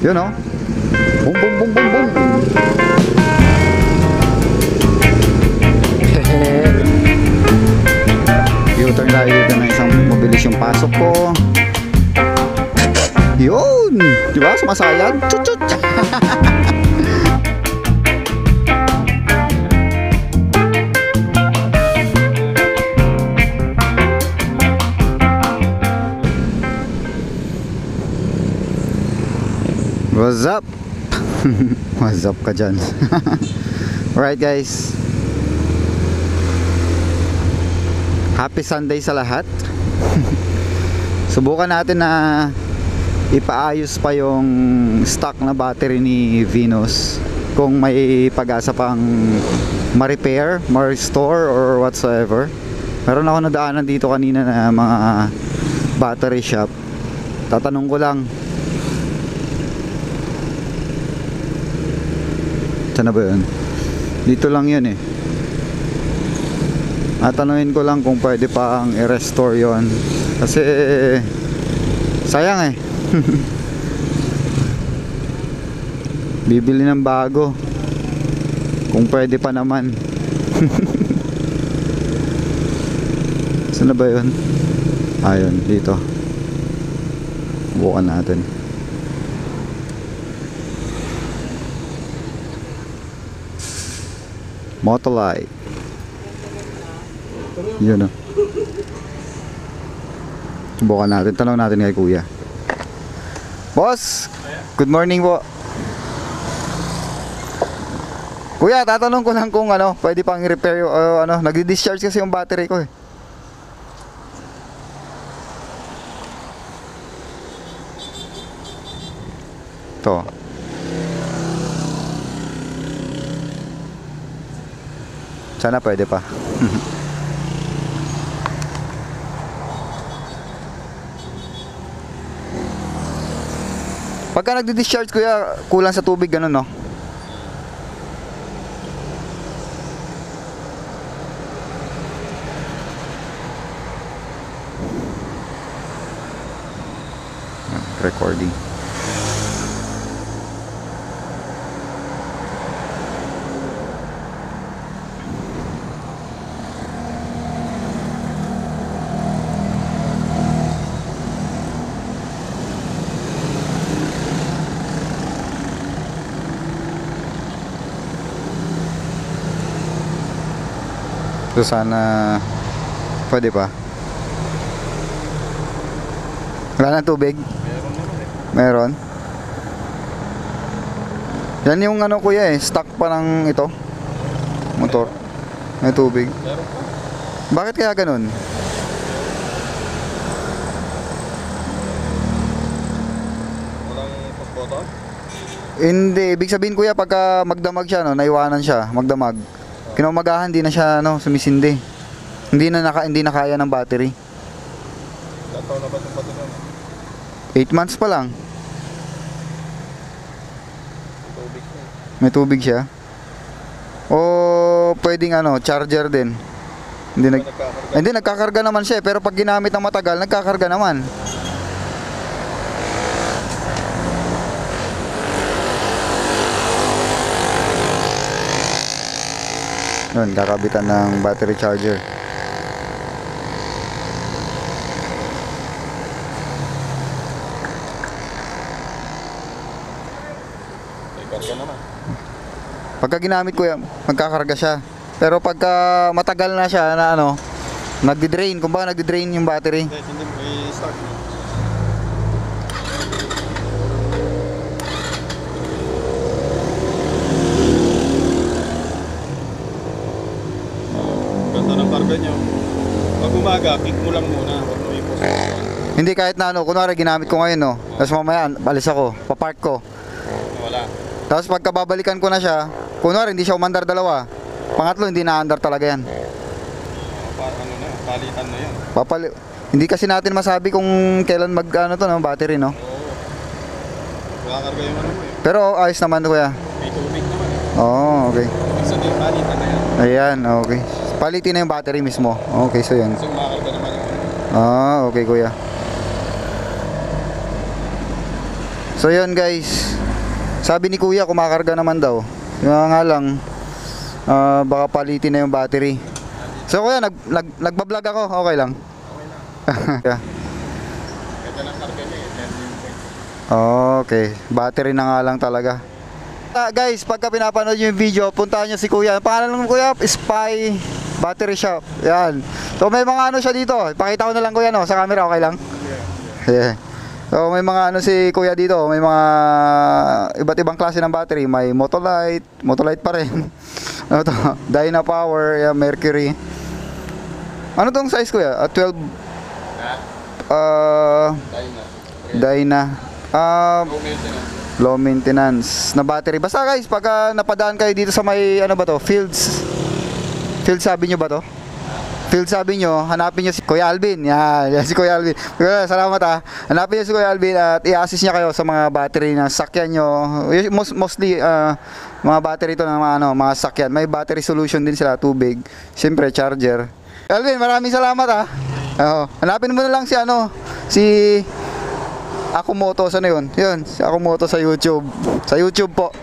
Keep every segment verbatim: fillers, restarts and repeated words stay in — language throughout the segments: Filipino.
Yun o. Boom, boom, boom, boom, boom. U-turn tayo dito na isang mabilis yung pasok ko. Yun! Diba? Sumasayad. Chut chut! What's up? What's up ka dyan? Alright guys, happy Sunday sa lahat. Subukan natin na ipaayos pa yung stock na battery ni Venus, kung may pag-asa pang ma-repair, ma-restore or whatsoever. Meron ako nadaanan dito kanina na mga battery shop. Tatanong ko lang, saan na ba yun? Dito lang yun eh. Tatanungin ko lang kung pwede pang i-restore yun, kasi sayang eh. Bibili ng bago kung pwede pa naman. Saan na ba yun? Ayun, dito. Bukan natin. Moto. Yun o. Subukan natin. Tanong natin kay kuya. Boss, good morning po. Kuya, tatanong ko lang kung ano, pwede pang i-repair yung uh, ano, nagdi-discharge kasi yung battery ko eh. Ito. Sana pwede pa. Pagka nagdi-discharge kuya, kulang sa tubig ganun no? Recording. So sana pwede pa. Wala na tubig? Meron. Yan yung ano kuya eh, stock pa ng ito motor. May tubig. Bakit kaya ganun? Walang push-button? Hindi, ibig sabihin kuya pagka magdamag siya no, naiwanan siya, magdamag. Kinaumagahan hindi na siya ano, sumisindi. Hindi na naka, hindi na kaya ng battery. Ilang taon na ba itong battery? eight months pa lang. Tubig siya. May tubig siya. O pwedeng ano, charger din. Hindi nag Nagkakarga. Hindi nagkakarga naman siya, pero pag ginamit ng matagal, nagkakarga naman. Yun, kakabitan ng battery charger. May karga naman. Pagka ginamit ko yan, magkakarga siya. Pero pagka matagal na siya na ano, nagdi-drain, kumbaga nagdi-drain yung battery. Hindi, hindi may start na. Ganda ng karga nyo. Pag umaga, kick mo lang muna. Huwag mo yung push-button. Hindi kahit na ano, kunwari ginamit ko ngayon no, tapos mamaya balis ako, papark ko. Wala. Tapos pagka babalikan ko na siya, kunwari hindi siya umandar dalawa, pangatlo hindi na-andar talaga yan. Pa, ano na, palitan na yan. Papali hindi kasi natin masabi kung kailan mag ano to no, battery no. Oo. Nakakarga yung ano mo eh. Pero ayos naman kuya. May tubig naman eh. Oo, oh, okay. Ibig sabihin, palitan na yan. Ayan, okay. Palitin na yung battery mismo. Okay, so yan. Kasi makakarga naman yung ano. Ah, okay kuya. So yun guys, Sabi ni kuya kumakarga naman daw. Nga nga lang uh, baka palitin na yung battery. So kuya, nag, nag, nagbablog ako, okay lang? Okay lang. Ganda ng karga niya eh. Okay, battery na nga lang talaga. Uh, guys, pagka pinapanood nyo yung video, puntahan nyo si kuya. Pangalan ng kuya, Spy Battery Shop. Yan. So may mga ano siya dito. Pakita ko na lang kuya no, sa camera, okay lang? Yeah. So may mga ano si kuya dito, may mga iba't ibang klase ng battery, may Moto Light, Moto Light pa rin. Ano to? Dyna Power, yeah, Mercury. Ano tong size kuya? Uh, twelve uh, Dyna. Dyna. Uh, Low maintenance. Low maintenance na battery. Basta guys, pagka napadaan kayo dito sa may ano ba to? Fields. Fields sabi nyo ba to? Field sabi nyo, hanapin nyo si Kuya Alvin. Yan, yan si Kuya Alvin. Kuya, salamat ha. Hanapin nyo si Kuya Alvin at i-assist niya kayo sa mga battery na sakyan nyo. Most, mostly, uh, mga battery to ng mga, ano, mga sakyan. May battery solution din sila, tubig. Siyempre, charger. Alvin, maraming salamat ha. Oo. Hanapin mo na lang si ano, si Ako Moto, saan yun? Yun, si Ako Moto sa YouTube. Sa YouTube po.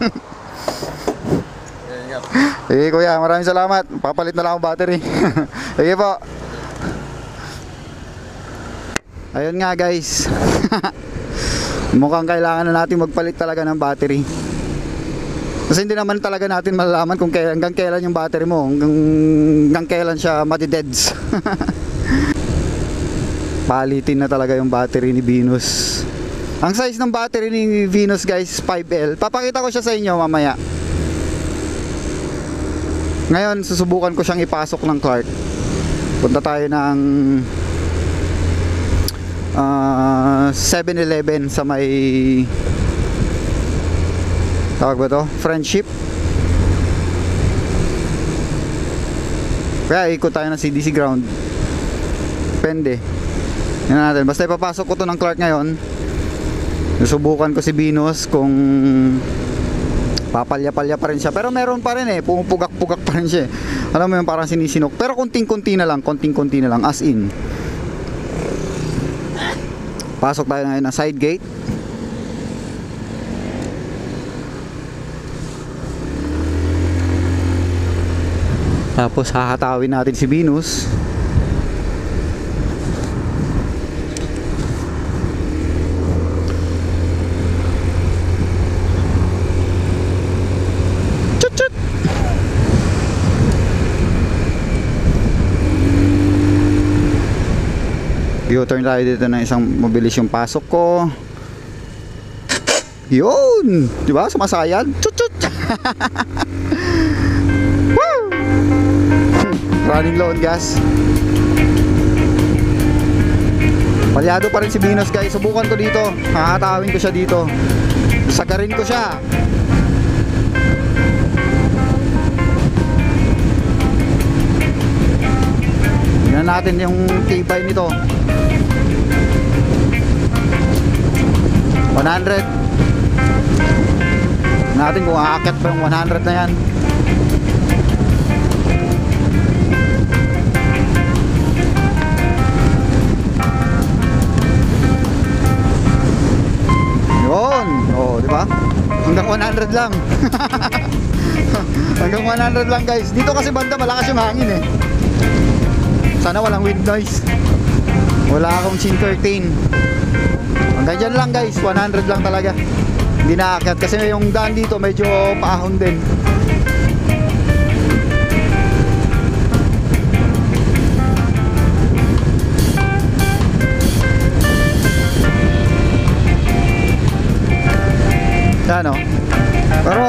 Sige kuya, maraming salamat. Papalit na lang ang battery. Sige po. Ayun nga guys. Mukhang kailangan na natin magpalit talaga ng battery. Kasi hindi naman talaga natin malalaman kung kailan, hanggang kailan yung battery mo, hanggang, hanggang kailan siya madideds. Palitin na talaga yung battery ni Venus. Ang size ng battery ni Venus guys, five L. Papakita ko siya sa inyo mamaya. Ngayon, susubukan ko siyang ipasok ng cart. Punta tayo ng uh, seven eleven sa may tawag ba to? Friendship. Kaya ikot tayo ng C D C ground. Pende. Yan natin. Basta ipapasok ko to ng cart ngayon. Susubukan ko si Venus kung papalya-palya pa rin siya, pero meron pa rin eh, pumupugak-pugak pa rin siya eh. Alam mo yun, parang sinisinok, pero konting-konti na lang, konting-konti na lang, as in. Pasok tayo ngayon ng side gate. Tapos hahatawin natin si Venus. U-turn tayo dito ng isang mabilis yung pasok ko. Yun! Diba? Sumasayad. Chut chut! Woo! Running low on gas. Palyado pa rin si Venus guys. Subukan ko dito. Hahatawin ko siya dito. Sagarin ko siya. Tingnan natin yung tibay nito. one hundred. Natin kung aakyat pa yung one hundred na yan. Yun. Oh, di ba? Hanggang one hundred lang. Hanggang one hundred lang guys. Dito kasi banda malakas yung hangin eh. Sana walang wind noise. Wala akong chin curtain. Hanggang dyan lang guys, one hundred lang talaga. Hindi naakyat kasi yung daan dito medyo paahon din. Yan o. Pero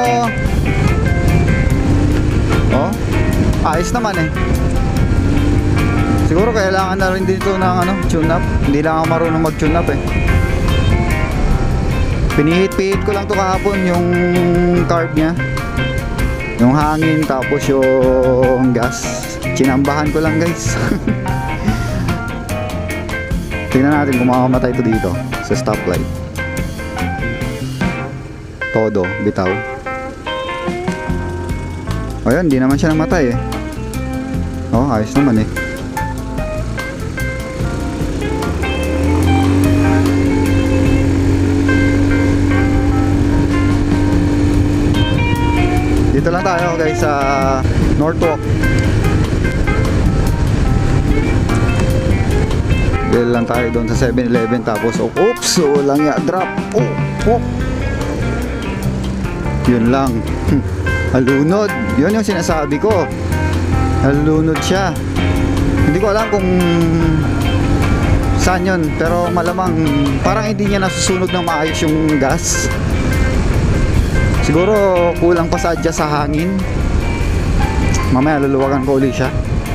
oh, ayos naman eh. Siguro kailangan na rin dito ng ano, tune up. Hindi lang ako marunong mag tune up eh. Pinihit-pihit ko lang to kahapon yung carb niya, yung hangin, tapos yung gas. Chinambahan ko lang guys. Tingnan natin kung makakamatay ito dito sa stoplight. Todo, bitaw. O yan, di naman siya namatay eh. Oh, ayos naman eh. Dito lang tayo guys sa Northwalk. Dito lang tayo doon sa seven eleven. Tapos oh, oops, so lang ya, drop. Oh, oh. Yun lang. Halunod. Yun yung sinasabi ko. Halunod siya. Hindi ko alam kung saan yun, pero malamang parang hindi niya nasusunog ng maayos yung gas. Siguro kulang pa sa adjust sa hangin. Mamaya luluwagan ko ulit siya.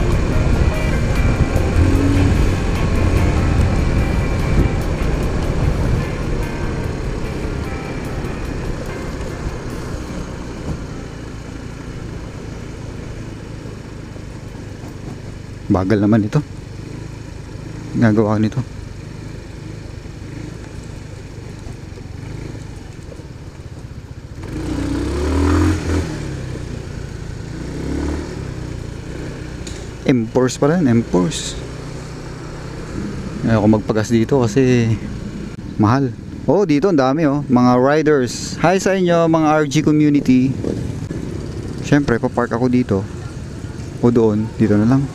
Bagal naman ito. Gagawa ko nito. M-Force pala yun, M-Force. Ayaw ko magpagas dito kasi mahal. Oh, dito ang dami oh, mga riders. Hi sa inyo mga R G community. Siyempre, papark ako dito. O doon, dito na lang.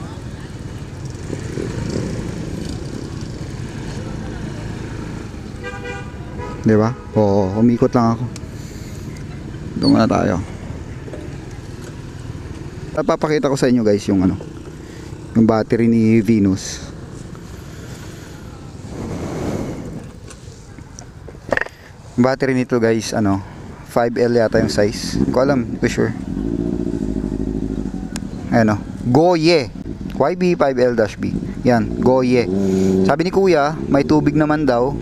Diba? Oo, umikot lang ako. Doon muna tayo. Papakita ko sa inyo guys yung ano, yung battery ni Venus. Yung battery nito guys, ano, five L yata yung size. Hindi ko alam, hindi ko sure. Ayan o, Goye Y B five L B. Yan, Goye. Sabi ni kuya, may tubig naman daw.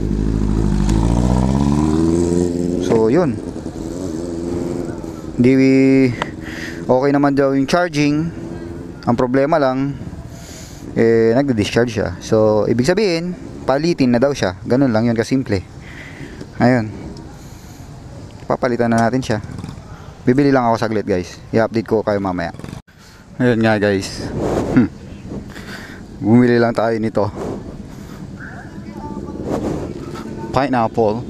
So yun, hindi okay naman daw yung charging. Ang problema lang eh nagde-discharge siya. So ibig sabihin palitin na daw siya. Ganun lang yun kasimple. Ayun, papalitan na natin siya. Bibili lang ako saglit guys, i-update ko kayo mamaya. Ayun nga guys, hmm. bumili lang tayo nito, pineapple.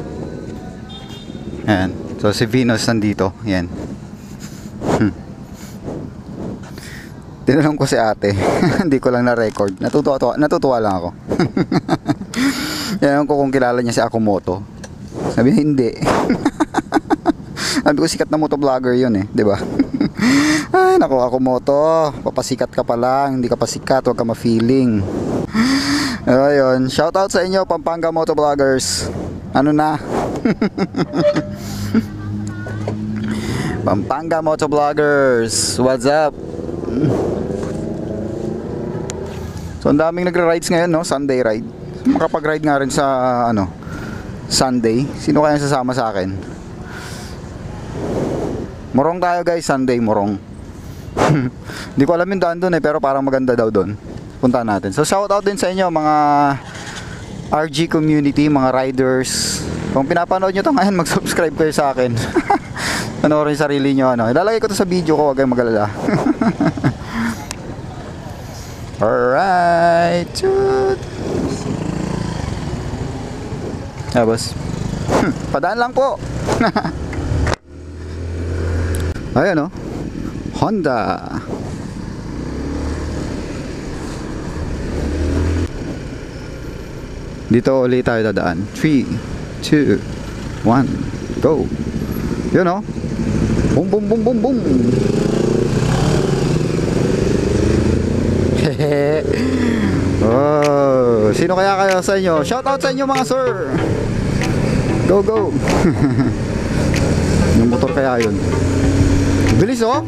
Ayan. So si Venus nandito. Ayan. Hmm. Tinanong ko si ate. Hindi ko lang na-record. Natutuwa, natutuwa lang ako. Yan ko kung kilala niya si ako Moto. Sabi niya hindi. Sabi ko sikat na moto vlogger yun eh, di ba? Ay nako, ako Moto, papasikat ka pa lang, hindi ka pa sikat, huwag ka ma-feeling. Ayun, shout out sa inyo Pampanga moto vloggers. Ano na? Pampanga moto vloggers, what's up? So ang daming nagra-rides ngayon, no? Sunday ride. Makapag-ride nga rin sa ano, Sunday. Sino kaya sasama sa akin? Morong tayo guys, Sunday morong. Hindi ko alam yung daan doon eh, pero parang maganda daw doon. Punta natin. So shout out din sa inyo mga R G community, mga riders. Kung pinapanood nyo to ngayon, mag-subscribe kayo sa akin. Panoorin sarili nyo ano. Ilalagay ko to sa video ko, huwag kayong mag-alala. Alright. Ah, boss. Hmm, padaan lang po. Ayan o, Honda. Dito ulit tayo dadaan. three, two, one, go. Yun o. Boom, boom, boom, boom, boom. Hehe. Oh, sino kaya kayo sa inyo? Shout out sa inyo mga sir. Go, go. Yung motor kaya yun. Bilis oh.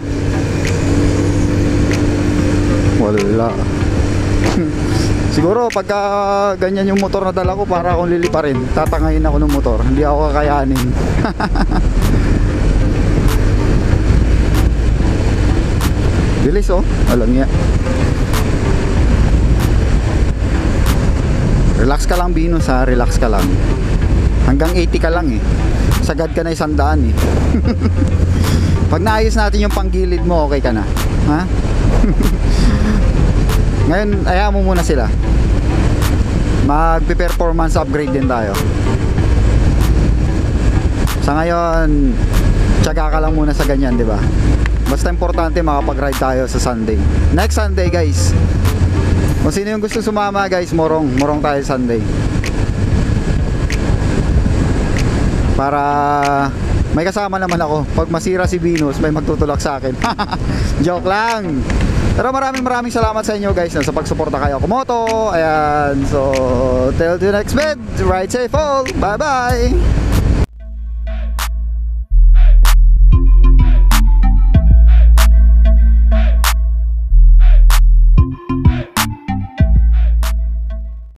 Wala. Siguro pagka ganyan yung motor na dala ko, para akong liliparin. Tatangayin ako ng motor, hindi ako kakayanin. Bilis oh. Alam niya. Relax ka lang Venus ha, relax ka lang. Hanggang eighty ka lang eh. Sagad ka na isang daan eh. Pag naayos natin yung panggilid mo, okay ka na. Ha? Ngayon, ayaw mo muna sila. Magpe-performance upgrade din tayo. Sa ngayon, Tsaga ka lang muna sa ganyan, di ba? Basta importante makapag-ride tayo sa Sunday. Next Sunday guys, kung sino yung gusto sumama guys, morong, morong tayo Sunday. Para may kasama naman ako. Pag masira si Venus, may magtutulak sa akin. Joke lang. Pero maraming maraming salamat sa inyo guys na sa pagsuporta kayo ko Moto. Ayan, so till the next vid, ride safe all. Bye bye.